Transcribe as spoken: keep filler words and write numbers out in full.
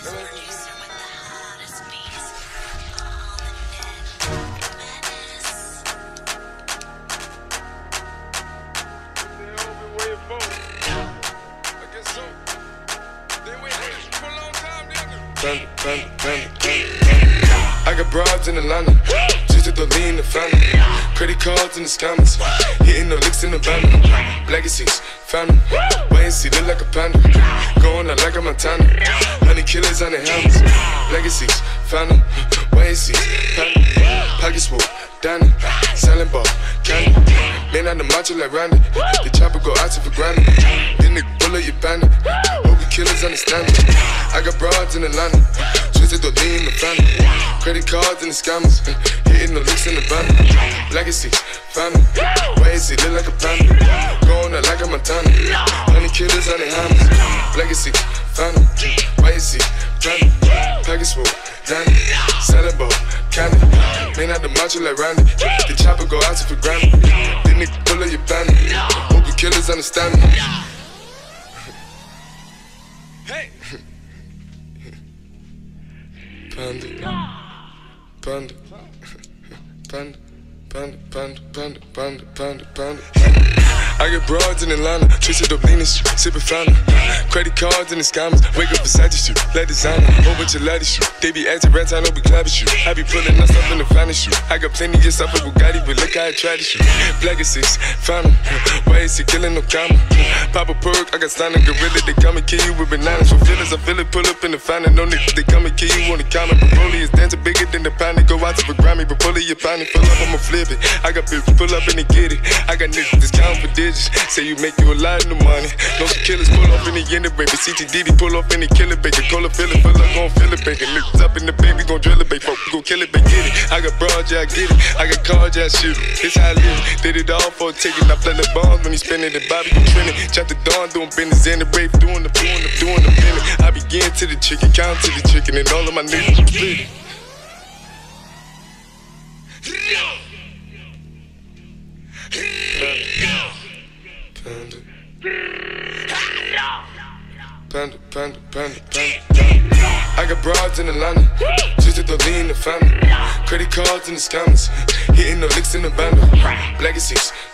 Panda, panda, panda, panda. I got broads in Atlanta, just to lean the family. Credit cards in the scammers, hitting the licks in the van. Legacies, family, wait and see, look like a panda. Going out like a Montana, honey killers on the helmets. Legacies, family, wait and see, panda. Pockets full, Danny, selling ball, candy. Man on the macho like Randy, the chopper go out to for granted. Then the bullet you bandit, hope the killers understand it. I got broads in Atlanta, twisted the lean in the family. Credit cards and the scammers, hitting the licks in the van. Legacy, family, why is he look like a panda? Going out like a Montana, honey killers on the hammers. Legacy, family, why is he panda? Package full, Danny, selling ball, candy. Man out the macho like Randy, the chopper go out to for granted. Then the bullet you bandit, hope the killers understand me. Hey! Panda, panda, panda, panda, panda, panda, panda, panda, panda. I get broads in Atlanta, twisted up leaning shit, sippin' fountain. Credit cards and the scammers, wake up beside you, shoot, let designer, whole bunch of ladies shoot. They be acting rats, I know we clapping shoot. I be pulling us up in the finest shoot. I got plenty of stuff with Bugatti, but look how I try to shoot. Black is six, found him, why is he killing no comma? Pop a perk, I got stunning gorilla, they come and kill you with bananas. For feelings, I feel it, pull up in the fountain. No niggas, they come and kill you on the counter. Broly is dancing bigger than the pound. They go out to the Grammy, but pull it, you pound it, pull up, I'ma flip it. I got bitches, pull up and they get it. I got niggas, discount for digits. Say you make you a lot of money. No some killers pull off in the end of baby. C T D D pull off in the killer bacon. Cola fill it, fill up, gon' fill it bacon. Niggas up in the baby, gon' drill it, baby. Folk, gon' kill it, baby, get it. I got broad, yeah, I get it. I got cards, yeah, I shoot it. This how I live. Did it all for a ticket. I play the bombs when he spinning the Bobby, you trending. Chop the dawn, doing business in the rave, doing the, doing the, doing the feeling. I begin to the chicken, count to the chicken, and all of my niggas split it. Panda, panda, panda, panda, panda. I got broads in Atlanta, twisted the lean in the family. Credit cards and the scammers, hitting the licks in the bundle. Legacies,